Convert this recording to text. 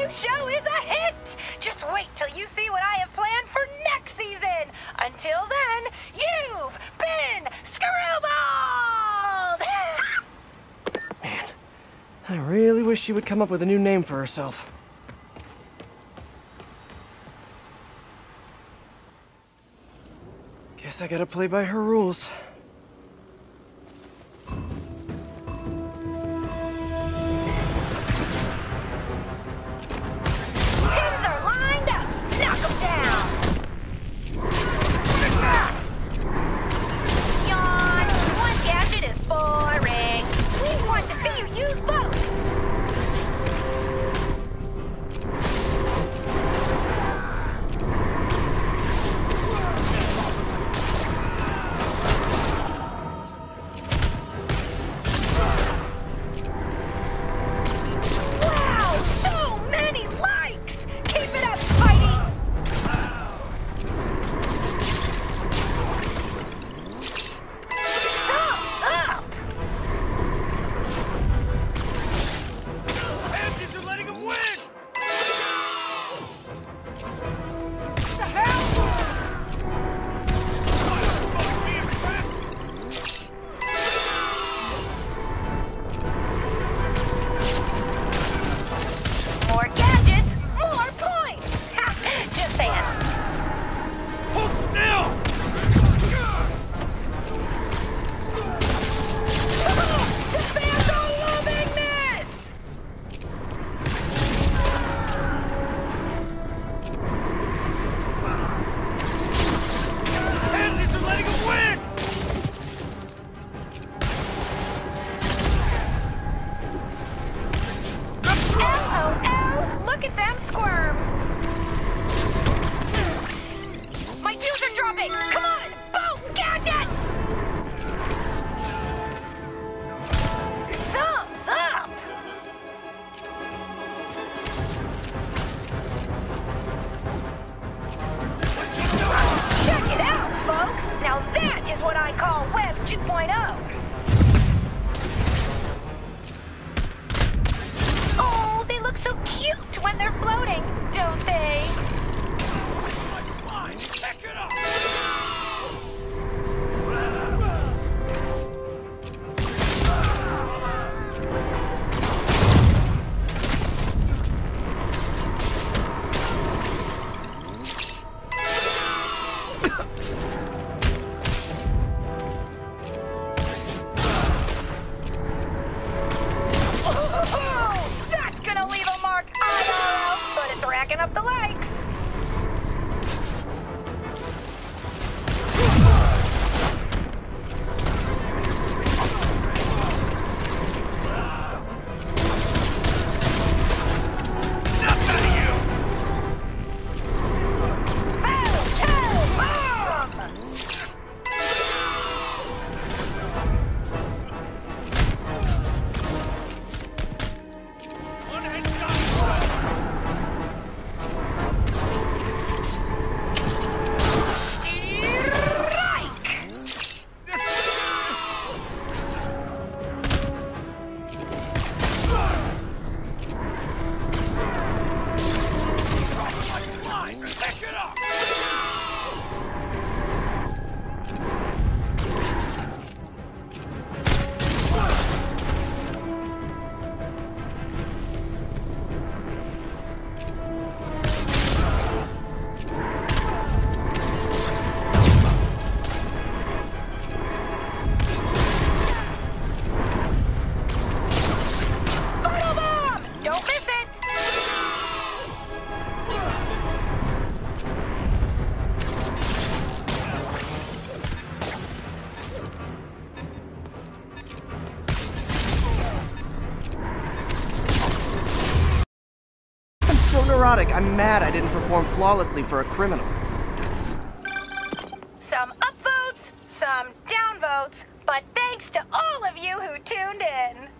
new show is a hit! Just wait till you see what I have planned for next season! Until then, you've been screwballed! Man, I really wish she would come up with a new name for herself. Guess I gotta play by her rules. Pins are lined up! Knock them down! Yawn! One gadget is boring! We want to see you use both! Wow! So many likes! Keep it up, Spidey! Thumbs up! Pansies are letting him win! The hell? More gadgets, more points! Ha! Just saying. Hold still! The fans are loving this! Pansies are letting him win! LOL! Look at them squirm! My dues are dropping! Come on! Boom! Gadgets! Thumbs up! Check it out, folks! Now that is what I call Web 2.0! Oh, they look so cute when they're floating, don't they? Fine, back it up! Oh, that's gonna leave a mark, IRL, but it's racking up the likes. Enough out of you! Boom, boom! One headshot! Fine, back it up! Photo bomb! Don't miss it! I'm so neurotic, I'm mad I didn't perform flawlessly for a criminal. Some upvotes, some downvotes, but thanks to all of you who tuned in.